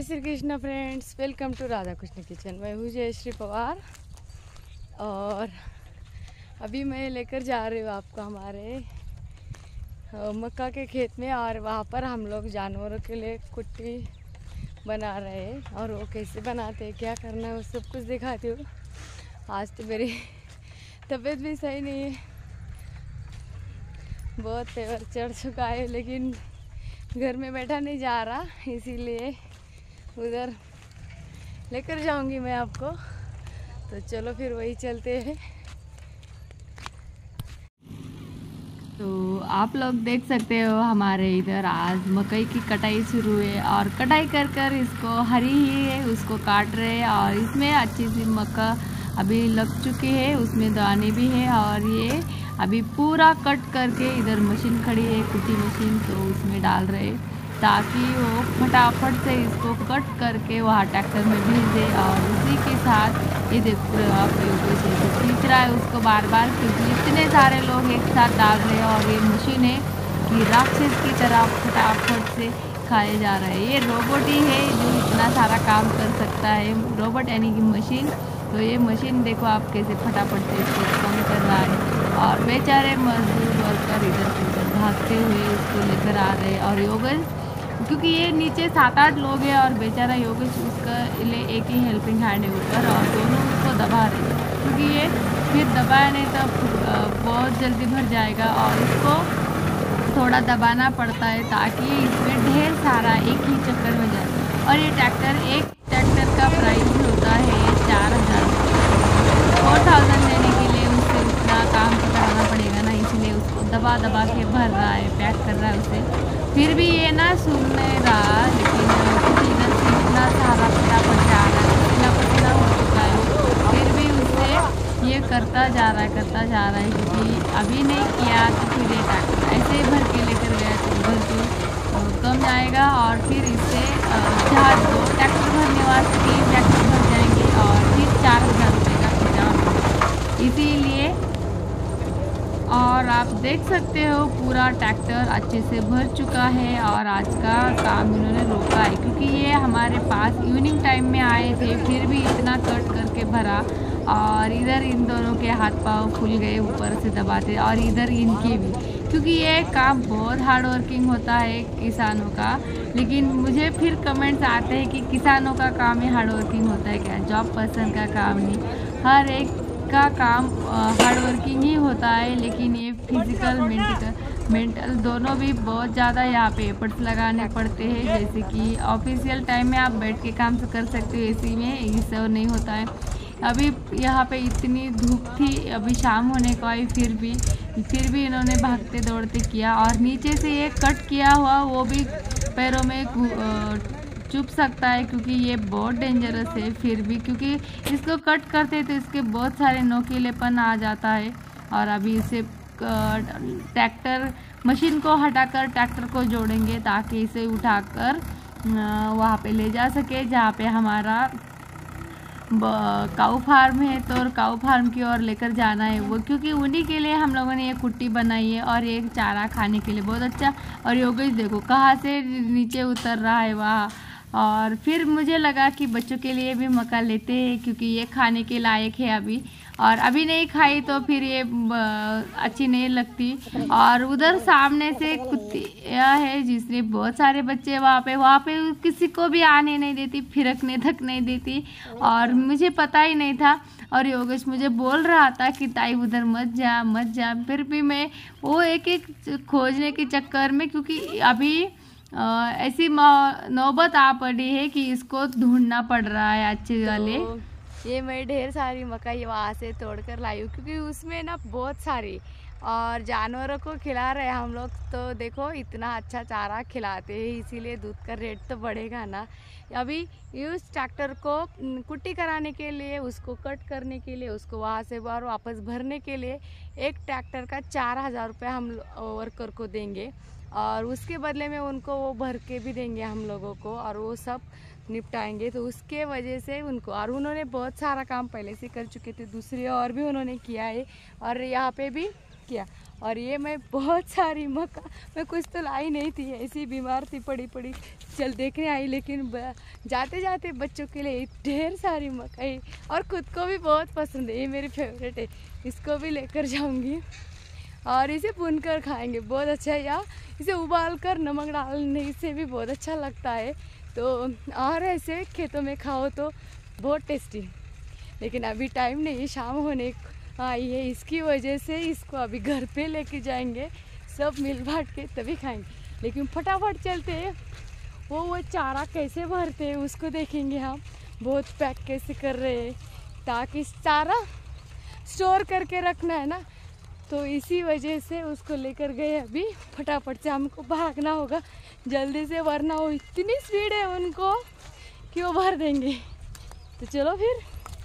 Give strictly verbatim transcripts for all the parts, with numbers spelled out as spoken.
Shri Krishna friends, welcome to Radha Krishna kitchen. मैं हूँ जयश्री पवार और अभी मैं लेकर जा रही हूँ आपको हमारे मक्का के खेत में। और वहाँ पर हम लोग जानवरों के लिए कुट्टी बना रहे हैं और वो कैसे बनाते हैं, क्या करना है, वो सब कुछ दिखाती हूँ। आज तो मेरी तबीयत भी सही नहीं है, बहुत फेवर चढ़ चुका है, लेकिन घर में बैठा नहीं जा रहा, इसीलिए उधर लेकर जाऊंगी मैं आपको। तो चलो फिर वही चलते हैं। तो आप लोग देख सकते हो हमारे इधर आज मकई की कटाई शुरू है और कटाई कर कर इसको हरी ही है उसको काट रहे हैं। और इसमें अच्छी सी मक्का अभी लग चुकी है, उसमें दाने भी है। और ये अभी पूरा कट करके इधर मशीन खड़ी है, कुट्टी मशीन, तो उसमें डाल रहे हैं ताकि वो फटाफट से इसको कट करके वहाँ ट्रैक्टर में भेज दे। और उसी के साथ ये देखो आप जैसे खींच रहा है उसको बार बार, क्योंकि इतने सारे लोग एक साथ डाल रहे हैं और ये मशीन है कि राक्षस की तरह फटाफट से खाए जा रहे हैं। ये रोबोट ही है जो इतना सारा काम कर सकता है, रोबोट यानी कि मशीन। तो ये मशीन देखो आप कैसे फटाफट से इसको कम कर रहा है। और बेचारे मजदूर वर्कर इधर से उधर भागते हुए उसको लेकर आ रहे हैं। और योगेश, क्योंकि ये नीचे सात आठ लोग हैं और बेचारा योगेश उसका लिए एक ही हेल्पिंग हैंड है ऊपर, और दोनों उसको दबा रहे हैं, क्योंकि ये फिर दबाया नहीं तो बहुत जल्दी भर जाएगा। और इसको थोड़ा दबाना पड़ता है ताकि इसमें ढेर सारा एक ही चक्कर में जाए। और ये ट्रैक्टर, एक ट्रैक्टर का प्राइस होता है चार हज़ार फोर थाउजेंड देने के लिए उससे उतना काम कराना पड़ेगा ना, इसलिए उसको दबा दबा के भर रहा है, पैक कर रहा है उसे। फिर भी ये ना सुन नहीं रहा, लेकिन क्योंकि इधर से इतना सारा फटाफट जा रहा है, पसीना पसीना हो चुका है, फिर भी उससे ये करता जा रहा है करता जा रहा है क्योंकि अभी नहीं किया तो फिर ये ट्रैक्टर ऐसे ही भर के लेकर गया तो भर के कम जाएगा। और फिर इससे जहाँ दो ट्रैक्टर भरने वाले तीन ट्रैक्टर भर जाएंगे और फिर चार हज़ार रुपये का खर्चा। इसीलिए और आप देख सकते हो पूरा ट्रैक्टर अच्छे से भर चुका है और आज का काम इन्होंने रोका है, क्योंकि ये हमारे पास इवनिंग टाइम में आए थे, फिर भी इतना कट करके भरा। और इधर इन दोनों के हाथ पाँव खुल गए ऊपर से दबाते, और इधर इनके भी, क्योंकि ये काम बहुत हार्ड वर्किंग होता है किसानों का। लेकिन मुझे फिर कमेंट्स आते हैं कि किसानों का काम ही हार्ड वर्किंग होता है क्या? जॉब पर्सन का काम नहीं, हर एक का काम हार्ड वर्किंग ही होता है। लेकिन ये फिजिकल मेंटल मेंटल दोनों भी बहुत ज़्यादा यहाँ पे एफर्ट्स लगाने पड़ते हैं। जैसे कि ऑफिशियल टाइम में आप बैठ के काम कर सकते हो, एसी में इससे नहीं होता है। अभी यहाँ पे इतनी धूप थी, अभी शाम होने को आई, फिर भी फिर भी इन्होंने भागते दौड़ते किया। और नीचे से ये कट किया हुआ वो भी पैरों में चुभ सकता है, क्योंकि ये बहुत डेंजरस है। फिर भी क्योंकि इसको कट करते तो इसके बहुत सारे नोकीलेपन आ जाता है। और अभी इसे ट्रैक्टर मशीन को हटाकर ट्रैक्टर को जोड़ेंगे ताकि इसे उठाकर वहाँ पे ले जा सके जहाँ पे हमारा काऊ फार्म है। तो और काऊ फार्म की ओर लेकर जाना है वो, क्योंकि उन्हीं के लिए हम लोगों ने ये कुट्टी बनाई है और एक चारा खाने के लिए बहुत अच्छा। और योगेश देखो कहाँ से नीचे उतर रहा है वहाँ। और फिर मुझे लगा कि बच्चों के लिए भी मक्का लेते हैं, क्योंकि ये खाने के लायक है अभी, और अभी नहीं खाई तो फिर ये अच्छी नहीं लगती। और उधर सामने से कुत्तियाँ है जिसने बहुत सारे बच्चे वहाँ पे वहाँ पे किसी को भी आने नहीं देती, फिरकने तक नहीं देती। और मुझे पता ही नहीं था, और योगेश मुझे बोल रहा था कि ताई उधर मत जा मत जा, फिर भी मैं वो एक एक खोजने के चक्कर में, क्योंकि अभी आ, ऐसी नौबत आ पड़ी है कि इसको ढूंढना पड़ रहा है अच्छे वाले। तो ये मैं ढेर सारी मकई वहाँ से तोड़ कर लाई हूँ, क्योंकि उसमें ना बहुत सारी और जानवरों को खिला रहे हैं हम लोग। तो देखो इतना अच्छा चारा खिलाते हैं, इसीलिए दूध का रेट तो बढ़ेगा ना। अभी उस ट्रैक्टर को कुट्टी कराने के लिए, उसको कट करने के लिए, उसको वहाँ से बाहर वापस भरने के लिए एक ट्रैक्टर का चार हज़ार रुपये हम वर्कर को देंगे, और उसके बदले में उनको वो भर के भी देंगे हम लोगों को, और वो सब निपटाएंगे। तो उसके वजह से उनको, और उन्होंने बहुत सारा काम पहले से कर चुके थे, दूसरी और भी उन्होंने किया है और यहाँ पे भी किया। और ये मैं बहुत सारी मक्का, मैं कुछ तो लाई नहीं थी, ऐसी बीमार थी पड़ी पड़ी, चल देखने आई, लेकिन जाते जाते बच्चों के लिए ढेर सारी मकई और खुद को भी बहुत पसंद है, ये मेरी फेवरेट है, इसको भी लेकर जाऊंगी और इसे भून कर खाएंगे, बहुत अच्छा है। या इसे उबाल कर नमक डालने से भी बहुत अच्छा लगता है, तो और ऐसे खेतों में खाओ तो बहुत टेस्टी। लेकिन अभी टाइम नहीं है, शाम होने आई है, इसकी वजह से इसको अभी घर पे लेके जाएंगे, सब मिल बांट के तभी खाएंगे। लेकिन फटाफट चलते हैं, वो वो चारा कैसे भरते हैं उसको देखेंगे हम, बहुत पैक कैसे कर रहे हैं, ताकि चारा स्टोर करके रखना है ना, तो इसी वजह से उसको लेकर गए। अभी फटाफट से हमको भागना होगा जल्दी से, वरना वो इतनी स्पीड है उनको कि वो भर देंगे। तो चलो फिर,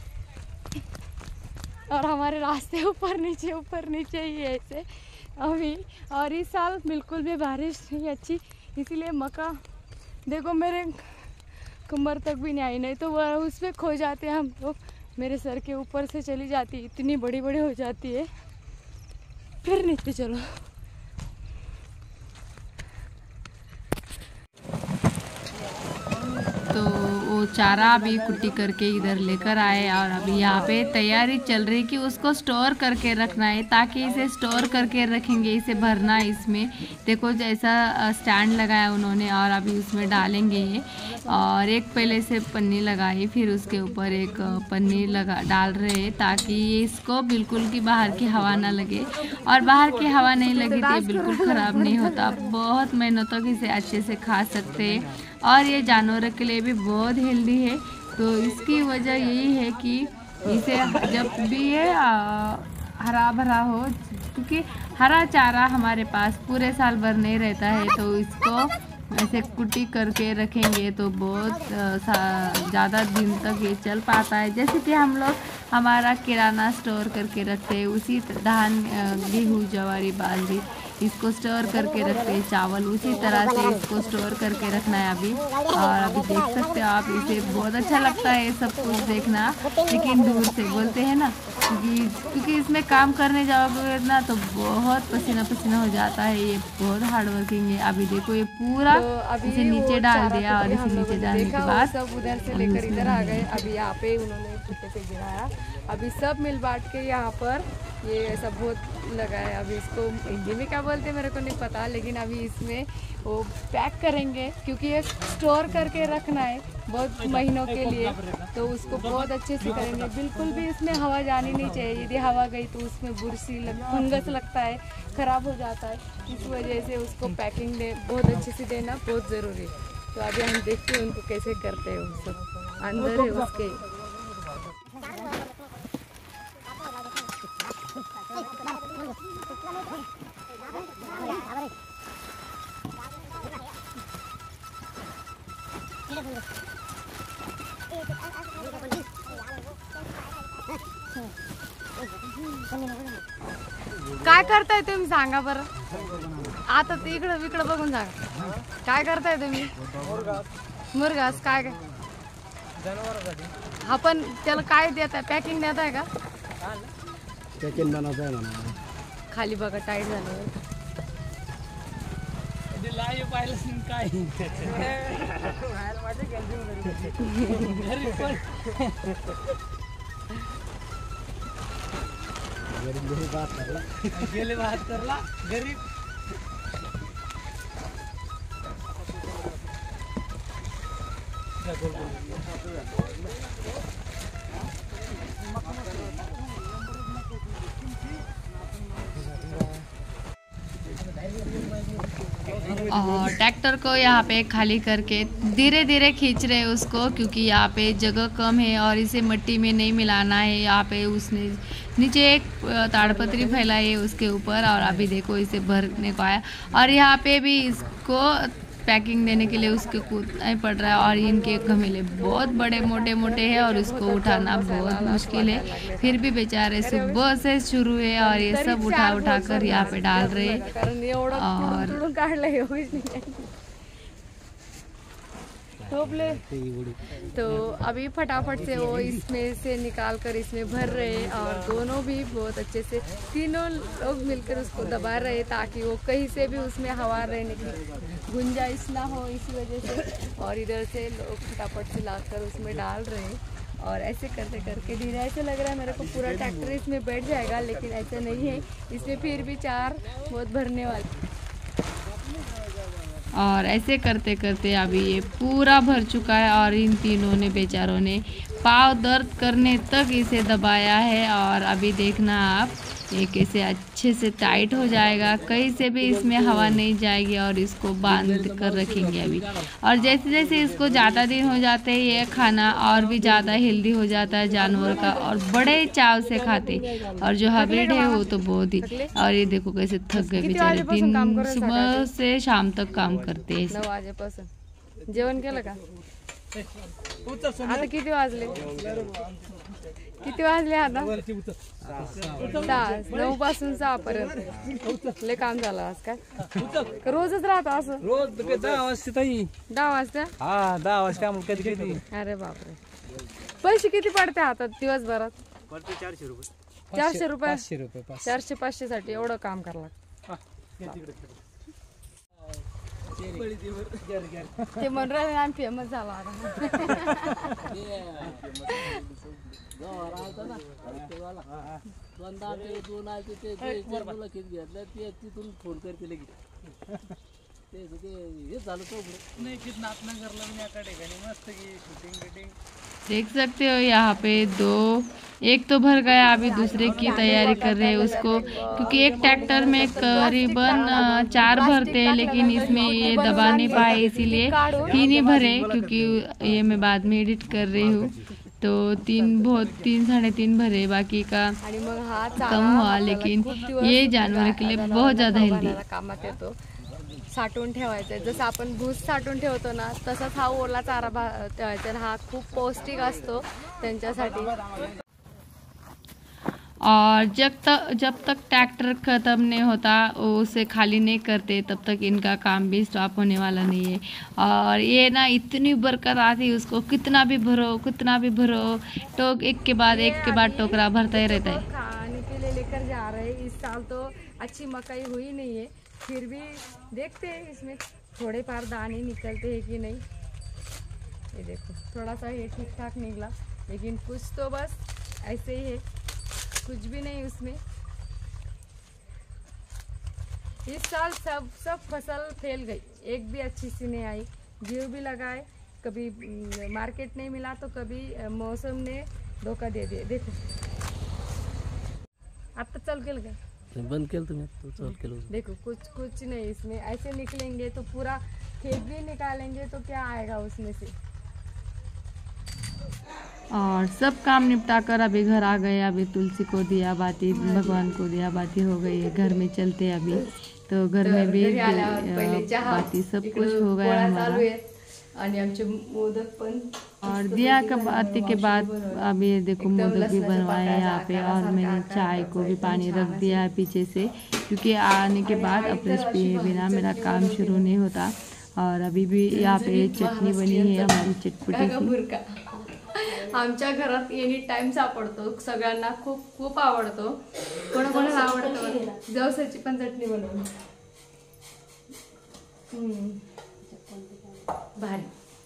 और हमारे रास्ते ऊपर नीचे ऊपर नीचे ही है ऐसे अभी, और इस साल बिल्कुल भी बारिश नहीं अच्छी, इसीलिए मक्का देखो मेरे कमर तक भी नहीं आई, नहीं तो वह उसमें खो जाते हैं हम लोग, मेरे सर के ऊपर से चली जाती, इतनी बड़ी बड़ी हो जाती है। फिर नीचे चलो, तो वो चारा अभी कुट्टी करके इधर लेकर आए और अभी यहाँ पे तैयारी चल रही कि उसको स्टोर करके रखना है, ताकि इसे स्टोर करके रखेंगे, इसे भरना है। इसमें देखो जैसा स्टैंड लगाया उन्होंने और अभी उसमें डालेंगे ये, और एक पहले से पन्नी लगाई, फिर उसके ऊपर एक पन्नी लगा डाल रहे हैं, ताकि ये इसको बिल्कुल की बाहर की हवा ना लगे, और बाहर की हवा नहीं लगी तो ये बिल्कुल ख़राब नहीं होता। बहुत महीनों तक इसे अच्छे से खा सकते हैं, और ये जानवरों के लिए भी बहुत हेल्दी है। तो इसकी वजह यही है कि इसे जब भी ये हरा भरा हो, क्योंकि हरा चारा हमारे पास पूरे साल भर नहीं रहता है, तो इसको ऐसे कुट्टी करके रखेंगे तो बहुत ज़्यादा दिन तक ये चल पाता है। जैसे कि हम लोग हमारा किराना स्टोर करके रखते हैं, उसी धान गेहूँ ज्वारी बाजरी इसको स्टोर करके रखते हैं, चावल उसी तरह से इसको स्टोर करके रखना है अभी। और अभी देख सकते हो आप, इसे बहुत अच्छा लगता है सब कुछ देखना, लेकिन दूर से बोलते हैं ना, क्योंकि क्योंकि इसमें काम करने जाओगे ना तो बहुत पसीना पसीना हो जाता है, ये बहुत हार्ड वर्किंग है। अभी देखो ये पूरा तो इसे नीचे डाल दिया, और इसे नीचे डालने के बाद सब उधर से लेकर इधर आ गए। अभी यहाँ पे उन्होंने कुत्ते पे गिराया, अभी सब मिल बांट के यहाँ पर ये ऐसा बहुत लगा है। अभी इसको हिंदी में क्या बोलते हैं मेरे को नहीं पता, लेकिन अभी इसमें वो पैक करेंगे, क्योंकि ये स्टोर करके रखना है बहुत महीनों के लिए, तो उसको बहुत अच्छे से करेंगे। बिल्कुल भी इसमें हवा जानी नहीं चाहिए, यदि हवा गई तो उसमें बुरसी लग फंगस लगता है, ख़राब हो जाता है। इस वजह से उसको पैकिंग दे बहुत अच्छे से देना बहुत ज़रूरी है। तो अभी हम देखते हैं उनको कैसे करते हैं, वो सब अंदर है उसके। काय करताय तुम्ही सांगा बरं, आता ते इकडं इकडं बघून सांगा, काय करताय तुम्ही? मुरघास काय काय आपण त्याला काय देताय, पॅकिंग देताय का? पॅकिंग बनवताय म्हणा, खाली बघा टाईट झालं लाईव्ह पाहिलं काय गरीब बात करला गेले बात करला गरीब और ट्रैक्टर को यहाँ पे खाली करके धीरे धीरे खींच रहे हैं उसको, क्योंकि यहाँ पे जगह कम है और इसे मिट्टी में नहीं मिलाना है। यहाँ पे उसने नीचे एक ताड़पत्री फैलाई है उसके ऊपर, और अभी देखो इसे भरने को आया, और यहाँ पे भी इसको पैकिंग देने के लिए उसके कूदना ही पड़ रहा है। और इनके घमेले बहुत बड़े मोटे मोटे हैं और इसको उठाना बहुत मुश्किल है, फिर भी बेचारे सुबह से शुरू है और ये सब उठा उठा कर यहाँ पे डाल रहे हैं। और टोप ले। तो अभी फटाफट से वो इसमें से निकाल कर इसमें भर रहे और दोनों भी बहुत अच्छे से तीनों लोग मिलकर उसको दबा रहे ताकि वो कहीं से भी उसमें हवा रहने की गुंजाइश ना हो, इसी वजह से। और इधर से लोग फटाफट से लाकर उसमें डाल रहे हैं और ऐसे करते करके धीरे, ऐसे लग रहा है मेरे को पूरा ट्रैक्टर इसमें बैठ जाएगा, लेकिन ऐसा नहीं है, इसमें फिर भी चार बहुत भरने वाले। और ऐसे करते करते अभी ये पूरा भर चुका है और इन तीनों ने बेचारों ने पाँव दर्द करने तक इसे दबाया है। और अभी देखना आप ये कैसे अच्छे से टाइट हो जाएगा, कहीं से भी इसमें हवा नहीं जाएगी और इसको बांध कर रखेंगे अभी। और जैसे जैसे इसको ज़्यादा दिन हो जाते हैं ये खाना और भी ज़्यादा हेल्दी हो जाता है जानवर का और बड़े चाव से खाते। और जो हाइब्रिड है वो तो बहुत ही, और ये देखो कैसे थक गए बेचारे, दिन सुबह से शाम तक काम करते हैं। नऊ वाजेपासून जेवण केलं का? आता किती वाजले? किती वाजले आता? सहा. नऊ पासून सहा पर्यंत लय काम झालं आज काय? रोजच राहतो असं? रोज दहा वाजता ताई. दहा वाजता? हा दहा वाजता कधी कधी. अरे बापरे. पैसे किती पडते हातात दिवसभरात? पडते चारशे रुपये. चारशे रुपये? पाचशे रुपये. चारशे पाचशे साठी एवढं काम करावं ते म्हणून आम्ही फेमस झालो आता. फोन करते लगेच ते हे झालं तो नाही कित नातना करला मी एका ठिकाणी मस्त की शूटिंग बिटिंग देख सकते हो यहाँ पे दो, एक तो भर गया, अभी दूसरे की तैयारी कर रहे हैं उसको, क्योंकि एक ट्रैक्टर में करीबन चार भरते हैं लेकिन इसमें ये दबा नहीं पाए इसीलिए तीन ही भरे, क्योंकि ये मैं बाद में एडिट कर रही हूँ। तो तीन बहुत तीन साढ़े तीन भरे, बाकी का कम हुआ, लेकिन ये जानवर के लिए बहुत ज़्यादा हेल्दी कामात येतो। साठवून ठेवायचं आहे, जसं आपण भूस साठवून ठेवतो ना तसाच हा ओला चारा ठेवायचा, हा खूप पौष्टिक असतो त्यांच्यासाठी। और जब तक जब तक ट्रैक्टर ख़त्म नहीं होता उसे खाली नहीं करते तब तक इनका काम भी स्टॉप होने वाला नहीं है। और ये ना इतनी बरकत आती, उसको कितना भी भरो कितना भी भरो, टोक एक के बाद एक के बाद टोकरा भरता ही रहता है। खाने के लिए लेकर जा रहे हैं। इस साल तो अच्छी मकई हुई नहीं है, फिर भी देखते हैं इसमें थोड़े पार दाने निकलते हैं कि नहीं। ये देखो थोड़ा सा ये ठीक ठाक निकला, लेकिन कुछ तो बस ऐसे ही है, कुछ भी नहीं उसमें। इस साल सब सब फसल फैल गई, एक भी अच्छी सी नहीं आई। जीव भी लगाए, कभी मार्केट नहीं मिला तो कभी मौसम ने धोखा दे दिया। देखो आता चल के गए बंद केल तुम्हें तो चल के लो। देखो कुछ कुछ नहीं इसमें, ऐसे निकलेंगे तो पूरा खेत भी निकालेंगे तो क्या आएगा उसमें से। और सब काम निपटा कर अभी घर आ गए। अभी तुलसी को दिया बाती, भगवान को दिया बाती हो गई है, घर में चलते अभी तो घर में भी बाती सब कुछ हो गया हमारा। मोदक पण और दिया का बाती के बाद अभी देखो मोदक भी बनवाए हैं यहाँ पे, और मैंने चाय को भी पानी रख दिया है पीछे से, क्योंकि आने के बाद अप्रेस पिए बिना मेरा काम शुरू नहीं होता। और अभी भी यहाँ पे चटनी बनी है हमारी चटपटी सी। आमच्या घरात एनी टाइम सापडतो, सगळ्यांना खूप खूप आवडतो। कोणाकोणाला आवडतं जवसाची पण चटणी बनवून भारी।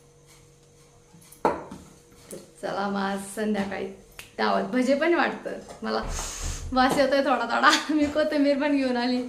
चला मग आज संध्याकाळी दावत भजे पण वाटतं मला, वास येतोय थोडा थोडा, मी कोथिंबीर पण घेऊन आली।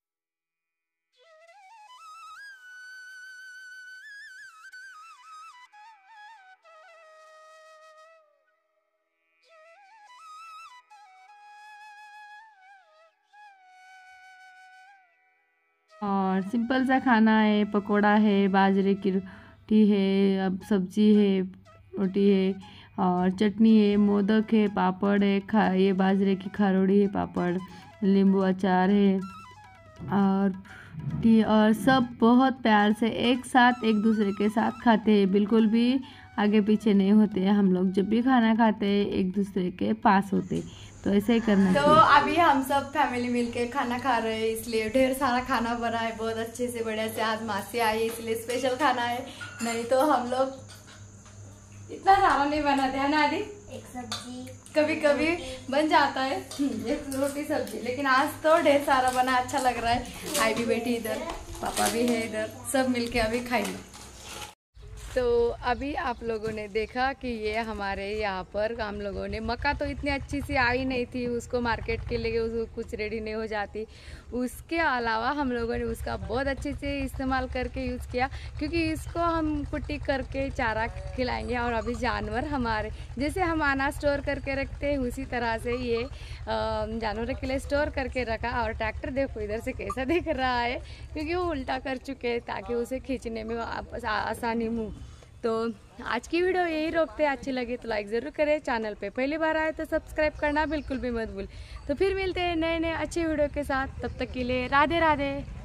और सिंपल सा खाना है, पकोड़ा है, बाजरे की रोटी है, अब सब्जी है, रोटी है और चटनी है, मोदक है, पापड़ है, खा ये बाजरे की खारोड़ी है, पापड़, नींबू अचार है और टी, और सब बहुत प्यार से एक साथ एक दूसरे के साथ खाते हैं, बिल्कुल भी आगे पीछे नहीं होते। हम लोग जब भी खाना खाते हैं एक दूसरे के पास होते, तो ऐसे ही करना तो चाहिए। अभी हम सब फैमिली मिलके खाना खा रहे हैं, इसलिए ढेर सारा खाना बना है बहुत अच्छे से बढ़िया से। आज मासी आई है इसलिए स्पेशल खाना है, नहीं तो हम लोग इतना सारा नहीं बनाते हैं ना आदि। एक सब्जी कभी कभी बन जाता है एक रोटी सब्जी, लेकिन आज तो ढेर सारा बना, अच्छा लग रहा है। आई भी बैठी इधर, पापा भी है इधर, सब मिलके अभी खाएंगे। तो अभी आप लोगों ने देखा कि ये हमारे यहाँ पर हम लोगों ने मक्का तो इतनी अच्छी सी आई नहीं थी, उसको मार्केट के लिए उसको कुछ रेडी नहीं हो जाती। उसके अलावा हम लोगों ने उसका बहुत अच्छे से इस्तेमाल करके यूज़ किया, क्योंकि इसको हम कुट्टी करके चारा खिलाएंगे। और अभी जानवर हमारे जैसे हम अनाज स्टोर करके रखते हैं उसी तरह से ये जानवरों के लिए स्टोर करके रखा। और ट्रैक्टर देखो इधर से कैसा दिख रहा है, क्योंकि वो उल्टा कर चुके हैं ताकि उसे खींचने में आसानी हो। तो आज की वीडियो यही रोकते हैं, अच्छी लगी तो लाइक ज़रूर करें, चैनल पे पहली बार आए तो सब्सक्राइब करना बिल्कुल भी मत भूल। तो फिर मिलते हैं नए नए अच्छे वीडियो के साथ, तब तक के लिए राधे राधे।